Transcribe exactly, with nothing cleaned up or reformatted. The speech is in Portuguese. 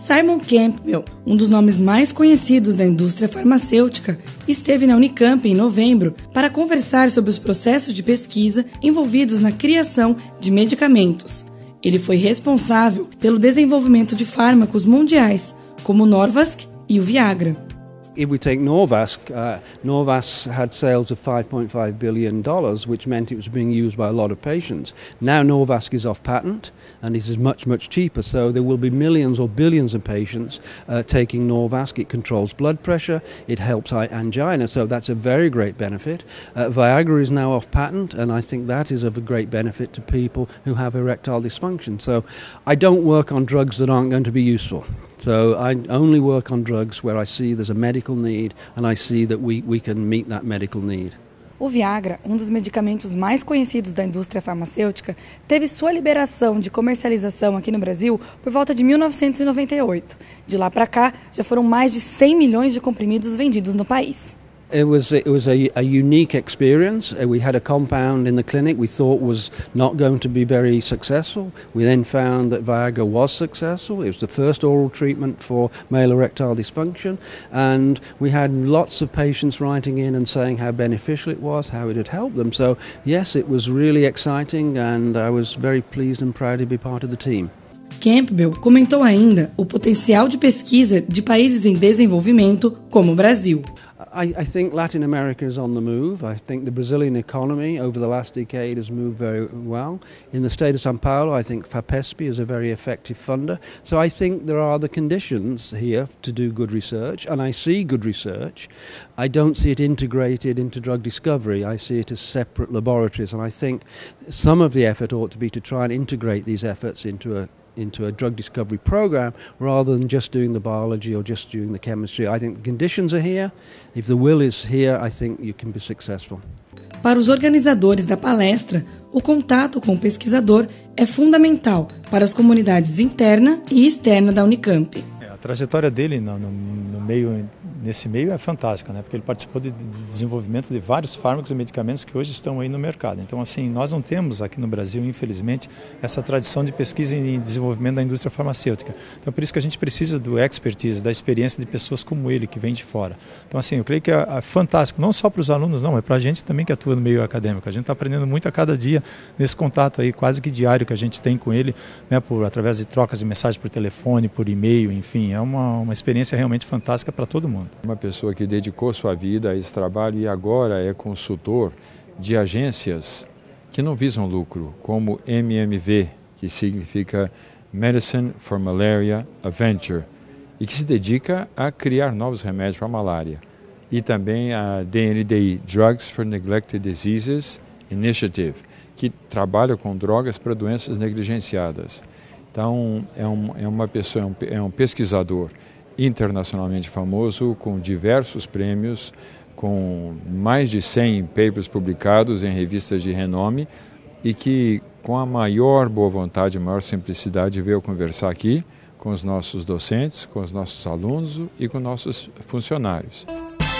Simon Campbell, um dos nomes mais conhecidos da indústria farmacêutica, esteve na Unicamp em novembro para conversar sobre os processos de pesquisa envolvidos na criação de medicamentos. Ele foi responsável pelo desenvolvimento de fármacos mundiais, como o Norvasc e o Viagra. If we take Norvasc, uh, Norvasc had sales of five point five billion dollars, which meant it was being used by a lot of patients. Now Norvasc is off patent and it is much, much cheaper, so there will be millions or billions of patients uh, taking Norvasc. It controls blood pressure, it helps angina, so that's a very great benefit. Uh, Viagra is now off patent, and I think that is of a great benefit to people who have erectile dysfunction. So I don't work on drugs that aren't going to be useful. So I only work on drugs where I see there's a medical need and I see that we, we can meet that medical need. O Viagra, um dos medicamentos mais conhecidos da indústria farmacêutica, teve sua liberação de comercialização aqui no Brasil por volta de mil novecentos e noventa e oito. De lá para cá, já foram mais de cem milhões de comprimidos vendidos no país. It was it was a, a unique experience. Uh, we had a compound in the clinic we thought was not going to be very successful. We then found that Viagra was successful. It was the first oral treatment for male erectile dysfunction, and we had lots of patients writing in and saying how beneficial it was, how it had helped them. So yes, it was really exciting, and I was very pleased and proud to be part of the team. Campbell comentou ainda o potencial de pesquisa de países em desenvolvimento, como o Brasil. I, I think Latin America is on the move. I think the Brazilian economy over the last decade has moved very well. In the state of São Paulo, I think FAPESP is a very effective funder. So I think there are the conditions here to do good research, and I see good research. I don't see it integrated into drug discovery. I see it as separate laboratories, and I think some of the effort ought to be to try and integrate these efforts into a into a drug discovery program rather than just doing the biology or just doing the chemistry. I think the conditions are here. If the will is here, I think you can be successful. Para os organizadores da palestra, o contato com o pesquisador é fundamental para as comunidades interna e externa da Unicamp. A trajetória dele no, no, no meio, nesse meio é fantástica, né? Porque ele participou de desenvolvimento de vários fármacos e medicamentos que hoje estão aí no mercado. Então, assim, nós não temos aqui no Brasil, infelizmente, essa tradição de pesquisa e desenvolvimento da indústria farmacêutica. Então, por isso que a gente precisa do expertise, da experiência de pessoas como ele, que vem de fora. Então, assim, eu creio que é, é fantástico, não só para os alunos, não, é para a gente também que atua no meio acadêmico. A gente está aprendendo muito a cada dia nesse contato aí, quase que diário que a gente tem com ele, né, por, através de trocas de mensagem por telefone, por e-mail, enfim, é uma, uma experiência realmente fantástica para todo mundo. Uma pessoa que dedicou sua vida a esse trabalho e agora é consultor de agências que não visam lucro, como M M V, que significa Medicine for Malaria, a Venture, e que se dedica a criar novos remédios para a malária. E também a D N D I, Drugs for Neglected Diseases Initiative, que trabalha com drogas para doenças negligenciadas. Então, é, um, é uma pessoa, é um, é um pesquisador internacionalmente famoso, com diversos prêmios, com mais de cem papers publicados em revistas de renome e que, com a maior boa vontade e maior simplicidade, veio conversar aqui com os nossos docentes, com os nossos alunos e com nossos funcionários.